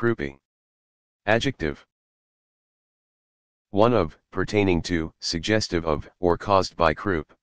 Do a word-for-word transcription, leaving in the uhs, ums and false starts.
Croupy. Adjective. one of, pertaining to, suggestive of, or caused by croup.